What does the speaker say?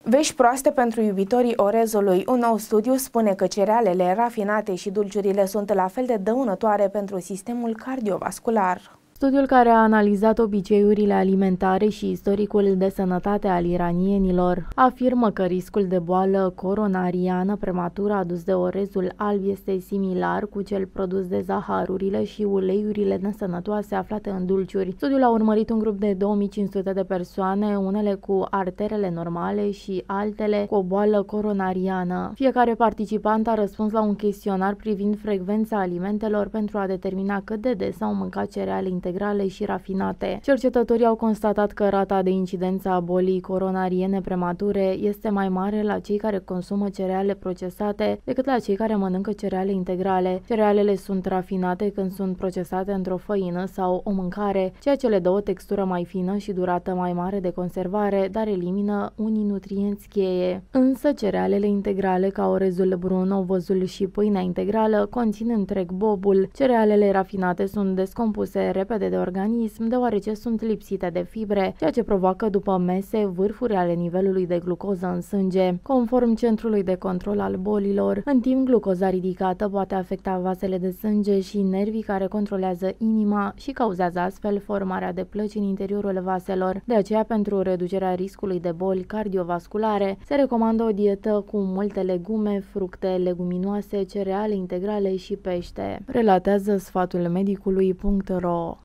Vești proaste pentru iubitorii orezului. Un nou studiu spune că cerealele rafinate și dulciurile sunt la fel de dăunătoare pentru sistemul cardiovascular. Studiul, care a analizat obiceiurile alimentare și istoricul de sănătate al iranienilor, afirmă că riscul de boală coronariană prematură adus de orezul alb este similar cu cel produs de zaharurile și uleiurile nesănătoase aflate în dulciuri. Studiul a urmărit un grup de 2500 de persoane, unele cu arterele normale și altele cu o boală coronariană. Fiecare participant a răspuns la un chestionar privind frecvența alimentelor pentru a determina cât de des au mâncat cereale integrale și rafinate. Cercetătorii au constatat că rata de incidență a bolii coronariene premature este mai mare la cei care consumă cereale procesate decât la cei care mănâncă cereale integrale. Cerealele sunt rafinate când sunt procesate într-o făină sau o mâncare, ceea ce le dă o textură mai fină și durată mai mare de conservare, dar elimină unii nutrienți cheie. Însă cerealele integrale, ca orezul brun, ovăzul și pâinea integrală, conțin întreg bobul. Cerealele rafinate sunt descompuse repede de organism, deoarece sunt lipsite de fibre, ceea ce provoacă după mese vârfuri ale nivelului de glucoză în sânge. Conform Centrului de Control al Bolilor, în timp glucoza ridicată poate afecta vasele de sânge și nervii care controlează inima și cauzează astfel formarea de plăci în interiorul vaselor. De aceea, pentru reducerea riscului de boli cardiovasculare, se recomandă o dietă cu multe legume, fructe, leguminoase, cereale integrale și pește, relatează sfatul medicului.ro.